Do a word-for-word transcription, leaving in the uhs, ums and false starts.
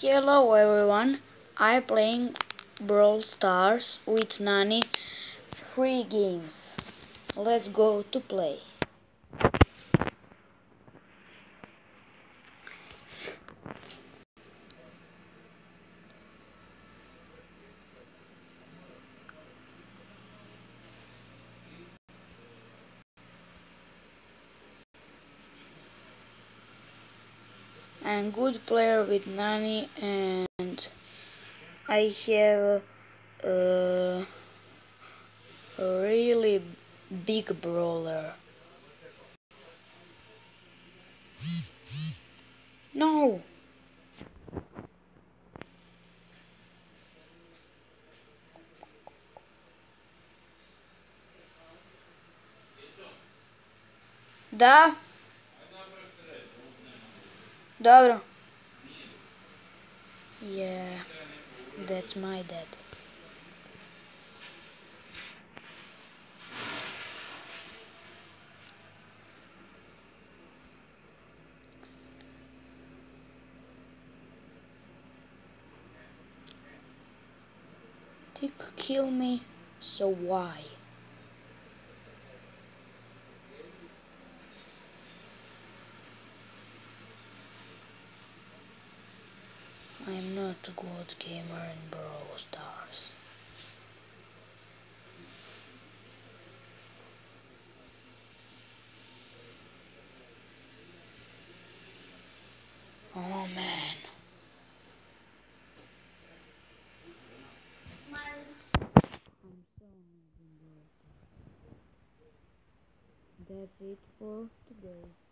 Hello everyone, I'm playing Brawl Stars with Nani. Free games. Let's go to play. I'm good player with Nani and I have a, a really big brawler. No! Da? Dobro. Yeah, that's my dad. They could kill me, so why? I'm not a good gamer in Brawl Stars. Oh man. I'm so amazing. That's it for today.